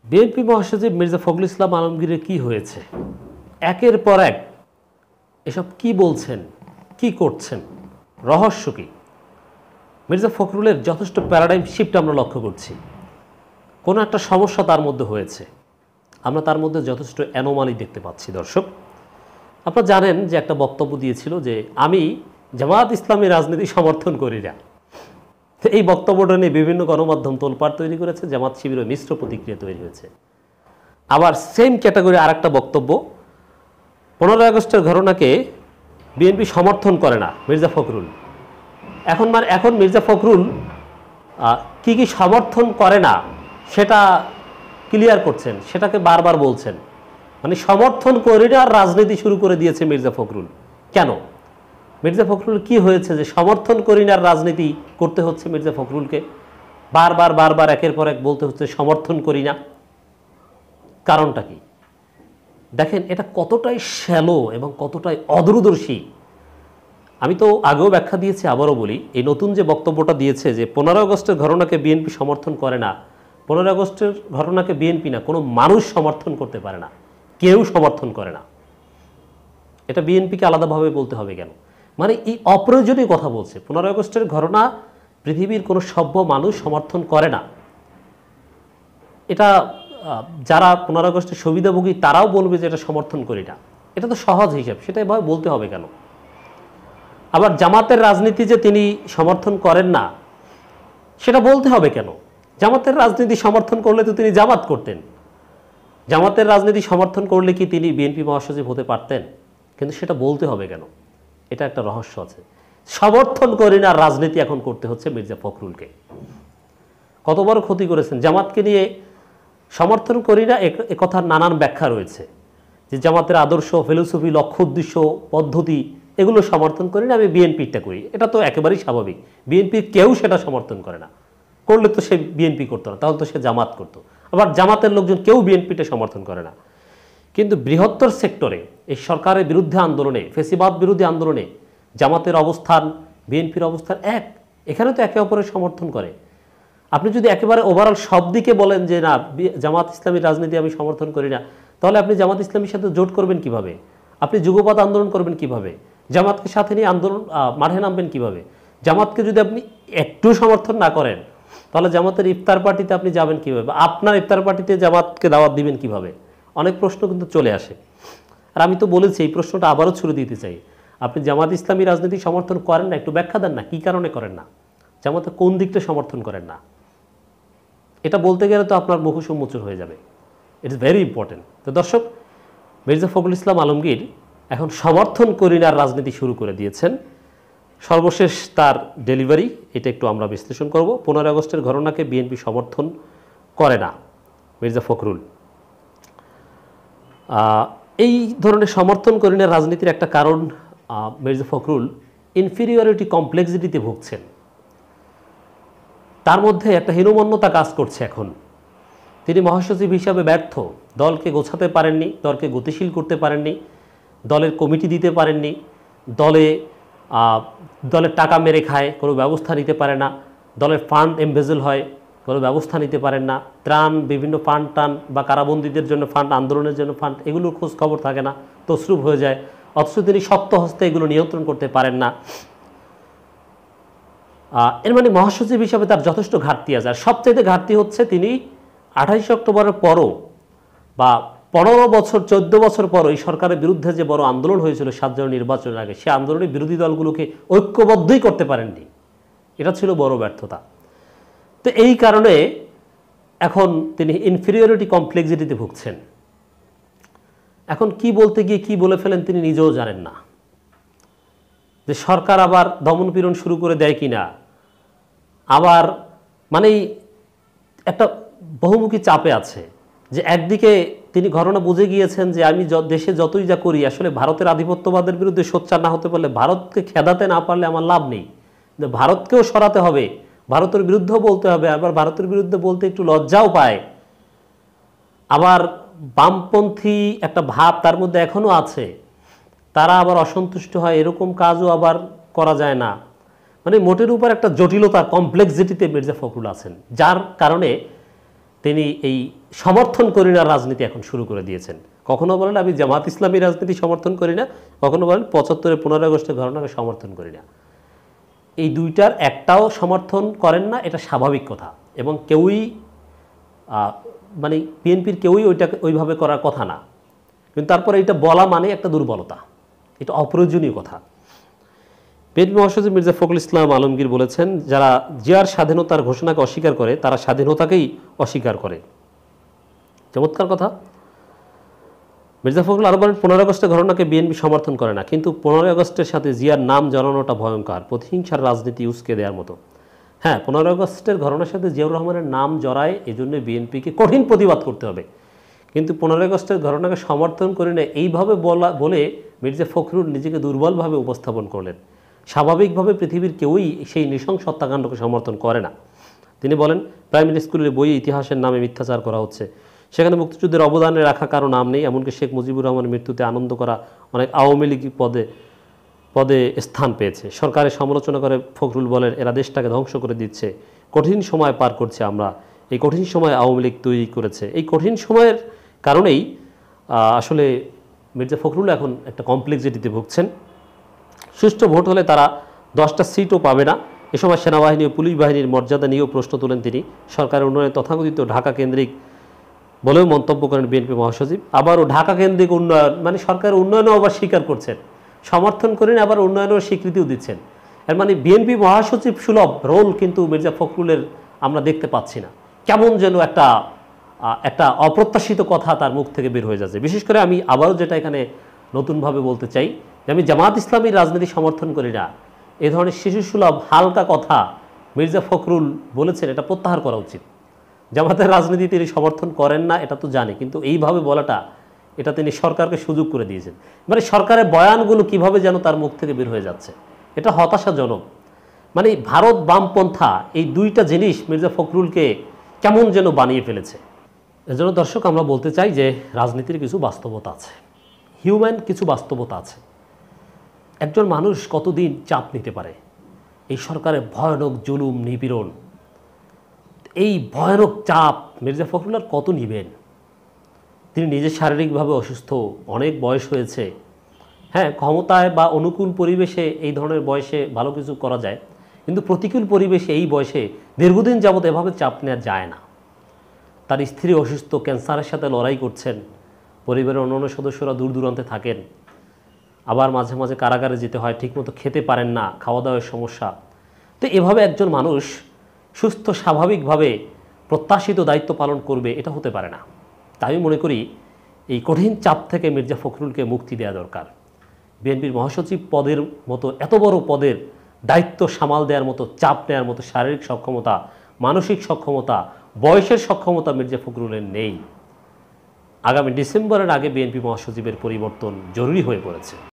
BNP মহাসচিব মির্জা ফখরুল ইসলাম আলমগীরের কি হয়েছে? একের পর এক এসব কি বলছেন, কি করছেন, রহস্য কি? মির্জা ফখরুলের যথেষ্ট প্যারাডাইম শিফট আমরা লক্ষ্য করছি। কোনো একটা সমস্যা তার মধ্যে হয়েছে, আমরা তার মধ্যে যথেষ্ট অ্যানোমালি দেখতে পাচ্ছি। দর্শক, আপনারা জানেন যে একটা বক্তব্য দিয়েছিল যে আমি জামায়াত ইসলামী রাজনীতি সমর্থন করি না। এই বক্তব্যটা নিয়ে বিভিন্ন গণমাধ্যম তোলপাড় তৈরি করেছে, জামাত শিবিরের মিশ্র প্রতিক্রিয়া তৈরি হয়েছে। আবার সেম ক্যাটাগরি আর একটা বক্তব্য, 15 আগস্টের ঘটনাকে বিএনপি সমর্থন করে না মির্জা ফখরুল। এখন মির্জা ফখরুল কি কি সমর্থন করে না সেটা ক্লিয়ার করছেন, সেটাকে বারবার বলছেন। মানে সমর্থন করে না আর রাজনীতি শুরু করে দিয়েছে মির্জা ফখরুল। কেন? মির্জা ফখরুল কি হয়েছে যে সমর্থন করি না রাজনীতি করতে হচ্ছে মির্জা ফখরুলকে? বারবার একের পর এক বলতে হচ্ছে সমর্থন করি না। কারণটা কি? দেখেন, এটা কতটাই শ্যালো এবং কতটাই অদূরদর্শী। আমি তো আগেও ব্যাখ্যা দিয়েছি, আবারও বলি, এই নতুন যে বক্তব্যটা দিয়েছে যে 15 আগস্টের ঘটনাকে বিএনপি সমর্থন করে না, 15 আগস্টের ঘটনাকে বিএনপি না, কোনো মানুষ সমর্থন করতে পারে না, কেউ সমর্থন করে না। এটা বিএনপিকে আলাদাভাবে বলতে হবে কেন? মানে এই অপ্রয়োজনীয় কথা বলছে। 15 আগস্টের ঘটনা পৃথিবীর কোনো সভ্য মানুষ সমর্থন করে না। এটা যারা 15 আগস্টের সুবিধাভোগী তারাও বলবে যে এটা সমর্থন করি না। এটা তো সহজ হিসাব, সেটা এভাবে বলতে হবে কেন? আবার জামাতের রাজনীতি যে তিনি সমর্থন করেন না সেটা বলতে হবে কেন? জামাতের রাজনীতি সমর্থন করলে তো তিনি জামাত করতেন। জামাতের রাজনীতি সমর্থন করলে কি তিনি বিএনপি মহাসচিব হতে পারতেন? কিন্তু সেটা বলতে হবে কেন? এটা একটা রহস্য আছে। সমর্থন করি না রাজনীতি এখন করতে হচ্ছে মির্জা ফখরুলকে। কত বড় ক্ষতি করেছেন জামাতকে নিয়ে। সমর্থন করি না এ কথার নানান ব্যাখ্যা রয়েছে, যে জামাতের আদর্শ, ফিলোসফি, লক্ষ্য, উদ্দেশ্য, পদ্ধতি এগুলো সমর্থন করি না, আমি বিএনপিটা করি। এটা তো একেবারেই স্বাভাবিক। বিএনপি কেউ সেটা সমর্থন করে না, করলে তো সে বিএনপি করতো না, তাহলে তো সে জামাত করতো। আবার জামাতের লোকজন কেউ বিএনপিটা সমর্থন করে না। কিন্তু বৃহত্তর সেক্টরে এই সরকারের বিরুদ্ধে আন্দোলনে, ফেসিবাদ বিরোধী আন্দোলনে জামাতের অবস্থান, বিএনপির অবস্থান এক। এখানে তো একে অপরের সমর্থন করে। আপনি যদি একেবারে ওভারঅল সব দিকে বলেন যে না, জামাত ইসলামী রাজনীতি আমি সমর্থন করি না, তাহলে আপনি জামাত ইসলামীর সাথে জোট করবেন কিভাবে? আপনি যুগপৎ আন্দোলন করবেন কিভাবে? জামাতকে সাথে নিয়ে আন্দোলন মাঠে নামবেন কিভাবে? জামাতকে যদি আপনি একটু সমর্থন না করেন, তাহলে জামাতের ইফতার পার্টিতে আপনি যাবেন কিভাবে? আপনার ইফতার পার্টিতে জামাতকে দাওয়াত দিবেন কিভাবে? অনেক প্রশ্ন কিন্তু চলে আসে। আর আমি তো বলেছি, এই প্রশ্নটা আবারও ছুড়ে দিতে চাই। আপনি জামাত ইসলামী রাজনীতি সমর্থন করেন না, একটু ব্যাখ্যা দেন না, কী কারণে করেন না? জামাতে কোন দিকটা সমর্থন করেন না? এটা বলতে গেলে তো আপনার মুখ উন্মোচন হয়ে যাবে। It is very important. তো দর্শক, মির্জা ফখরুল ইসলাম আলমগীর এখন সমর্থন করি না রাজনীতি শুরু করে দিয়েছেন। সর্বশেষ তার ডেলিভারি, এটা একটু আমরা বিশ্লেষণ করব। 15 আগস্টের ঘটনাকে বিএনপি সমর্থন করে না মির্জা ফখরুল। এই ধরনের সমর্থন করি না রাজনীতির একটা কারণ, মির্জা ফখরুল ইনফিরিয়রিটি কমপ্লেক্সিটিতে ভুগছেন। তার মধ্যে একটা হীনমন্যতা কাজ করছে এখন। তিনি মহাসচিব হিসাবে ব্যর্থ, দলকে গোছাতে পারেননি, দলকে গতিশীল করতে পারেননি, দলের কমিটি দিতে পারেননি, দলের টাকা মেরে খায়, কোনো ব্যবস্থা নিতে পারে না, দলের ফান্ড এমবেজেল হয়, কোনো ব্যবস্থা নিতে পারেন না, ত্রাণ, বিভিন্ন ফান্ড টান বা কারাবন্দীদের জন্য ফান্ড, আন্দোলনের জন্য ফান্ড, এগুলোর খোঁজ খবর থাকে না, তসরুপ হয়ে যায়। অথচ তিনি শক্ত হস্তে এগুলো নিয়ন্ত্রণ করতে পারেন না। এর মানে মহাসচিব হিসাবে তার যথেষ্ট ঘাটতি আছে। আর সবচেয়ে ঘাটতি হচ্ছে তিনি 28 অক্টোবরের পরও বা 15 বছর 14 বছর পর এই সরকারের বিরুদ্ধে যে বড় আন্দোলন হয়েছিল 7 জন নির্বাচনের আগে, সে আন্দোলনে বিরোধী দলগুলোকে ঐক্যবদ্ধই করতে পারেননি। এটা ছিল বড় ব্যর্থতা। তো এই কারণে এখন তিনি ইনফিরিয়রিটি কমপ্লেক্সিটিতে ভুগছেন। এখন কি বলতে গিয়ে কি বলে ফেলেন তিনি নিজেও জানেন না। যে সরকার আবার দমনপীড়ন শুরু করে দেয় কিনা, আবার মানে একটা বহুমুখী চাপে আছে। যে একদিকে তিনি ঘটনা বুঝে গিয়েছেন যে আমি দেশে যতই যা করি, আসলে ভারতের আধিপত্যবাদের বিরুদ্ধে সোচ্চার না হতে পারলে, ভারতকে খেদাতে না পারলে আমার লাভ নেই, ভারতকেও সরাতে হবে, ভারতের বিরুদ্ধেও বলতে হবে। আবার ভারতের বিরুদ্ধে বলতে একটু লজ্জাও পায়। আবার বামপন্থী একটা ভাব তার মধ্যে এখনও আছে, তারা আবার অসন্তুষ্ট হয়, এরকম কাজও আবার করা যায় না। মানে মোটের উপর একটা জটিলতার কমপ্লেক্সিটিতে মির্জা ফখরুল আছেন, যার কারণে তিনি এই সমর্থন করি না রাজনীতি এখন শুরু করে দিয়েছেন। কখনো বলেন আমি জামাত ইসলামী রাজনীতি সমর্থন করি না, কখনো বলেন ৭৫-এর ১৫ আগস্টের ঘটনাকে সমর্থন করি না। এই দুইটার একটাও সমর্থন করেন না, এটা স্বাভাবিক কথা, এবং কেউই মানে বিএনপির কেউই ওইটাকে ওইভাবে করার কথা না। কিন্তু তারপরে এটা বলা মানে একটা দুর্বলতা, এটা অপ্রয়োজনীয় কথা। বিএনপি মহাসচিব মির্জা ফখরুল ইসলাম আলমগীর বলেছেন, যারা জিয়ার স্বাধীনতার ঘোষণাকে অস্বীকার করে তারা স্বাধীনতাকেই অস্বীকার করে। চমৎকার কথা। মির্জা ফখরুল আরও বলেন, ১৫ আগস্টের ঘটনাকে বিএনপি সমর্থন করে না, কিন্তু ১৫ আগস্টের সাথে জিয়ার নাম জড়ানোটা ভয়ঙ্কর, প্রতিহিংসার রাজনীতি উস্কে দেওয়ার মতো। হ্যাঁ, ১৫ আগস্টের ঘটনার সাথে জিয়াউর রহমানের নাম জড়ায়, এজন্য বিএনপিকে কঠিন প্রতিবাদ করতে হবে। কিন্তু ১৫ আগস্টের ঘটনাকে সমর্থন করে না এইভাবে বলে মির্জা ফখরুল নিজেকে দুর্বলভাবে উপস্থাপন করলেন। স্বাভাবিকভাবে পৃথিবীর কেউই সেই নৃশংস হত্যাকাণ্ডকে সমর্থন করে না। তিনি বলেন, প্রাইমারি স্কুলের বইয়ে ইতিহাসের নামে মিথ্যাচার করা হচ্ছে, সেখানে মুক্তিযুদ্ধের অবদানে রাখা কারো নাম নেই, এমনকি শেখ মুজিবুর রহমানের মৃত্যুতে আনন্দ করা অনেক আওয়ামী লীগ পদে স্থান পেয়েছে। সরকারের সমালোচনা করে ফখরুল বলেন, এরা দেশটাকে ধ্বংস করে দিচ্ছে, কঠিন সময় পার করছে আমরা, এই কঠিন সময় আওয়ামী লীগ তৈরি করেছে। এই কঠিন সময়ের কারণেই আসলে মির্জা ফখরুল এখন একটা কমপ্লেক্সিটিতে ভুগছেন। সুষ্ঠু ভোট হলে তারা 10টা সিটও পাবে না। এ সময় সেনাবাহিনী ও পুলিশ বাহিনীর মর্যাদা নিয়েও প্রশ্ন তোলেন তিনি। সরকারের উন্নয়নে তথাকথিত ঢাকা কেন্দ্রিক বলেও মন্তব্য করেন বিএনপি মহাসচিব। আবারও ঢাকা কেন্দ্রিক উন্নয়ন, মানে সরকারের উন্নয়নও আবার স্বীকার করছেন, সমর্থন করেন, আবার উন্নয়নের স্বীকৃতিও দিচ্ছেন। এর মানে বিএনপি মহাসচিব সুলভ রোল কিন্তু মির্জা ফখরুলের আমরা দেখতে পাচ্ছি না। কেমন যেন একটা অপ্রত্যাশিত কথা তার মুখ থেকে বের হয়ে যাচ্ছে। বিশেষ করে আমি আবারও যেটা এখানে নতুনভাবে বলতে চাই, যে আমি জামাত ইসলামীর রাজনীতি সমর্থন করি না, এ ধরনের শিশুসুলভ হালকা কথা মির্জা ফখরুল বলেছেন, এটা প্রত্যাহার করা উচিত। জামাতের রাজনীতি তিনি সমর্থন করেন না এটা তো জানি, কিন্তু এইভাবে বলাটা, এটা তিনি সরকারকে সুযোগ করে দিয়েছেন। মানে সরকারের বয়ানগুলো কিভাবে যেন তার মুখ থেকে বের হয়ে যাচ্ছে, এটা হতাশাজনক। মানে ভারত বামপন্থা এই দুইটা জিনিস মির্জা ফখরুলকে কেমন যেন বানিয়ে ফেলেছে। এজন্য দর্শক, আমরা বলতে চাই যে রাজনীতির কিছু বাস্তবতা আছে, হিউম্যান কিছু বাস্তবতা আছে। একজন মানুষ কতদিন চাপ নিতে পারে? এই সরকারের ভয়ানক জুলুম নিপীড়ন, এই ভয়ানক চাপ মির্জা ফখরুল আর কত নিবেন? তিনি নিজে শারীরিকভাবে অসুস্থ, অনেক বয়স হয়েছে। হ্যাঁ, ক্ষমতায় বা অনুকূল পরিবেশে এই ধরনের বয়সে ভালো কিছু করা যায়, কিন্তু প্রতিকূল পরিবেশে এই বয়সে দীর্ঘদিন যাবত এভাবে চাপ নেওয়া যায় না। তার স্ত্রী অসুস্থ, ক্যান্সারের সাথে লড়াই করছেন, পরিবারের অন্যান্য সদস্যরা দূর দূরান্তে থাকেন, আবার মাঝে মাঝে কারাগারে যেতে হয়, ঠিকমতো খেতে পারেন না, খাওয়া দাওয়ার সমস্যা। তো এভাবে একজন মানুষ সুস্থ স্বাভাবিকভাবে প্রত্যাশিত দায়িত্ব পালন করবে, এটা হতে পারে না। তাই আমি মনে করি এই কঠিন চাপ থেকে মির্জা ফখরুলকে মুক্তি দেওয়া দরকার। বিএনপির মহাসচিব পদের মতো এত বড় পদের দায়িত্ব সামাল দেওয়ার মতো, চাপ নেওয়ার মতো শারীরিক সক্ষমতা, মানসিক সক্ষমতা, বয়সের সক্ষমতা মির্জা ফখরুলের নেই। আগামী ডিসেম্বরের আগে বিএনপি মহাসচিবের পরিবর্তন জরুরি হয়ে পড়েছে।